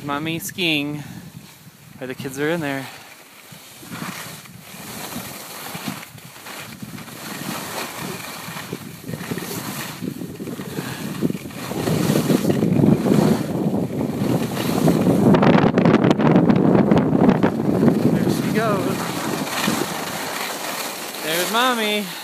There's Mommy skiing. Or the kids are in there. There she goes. There's Mommy.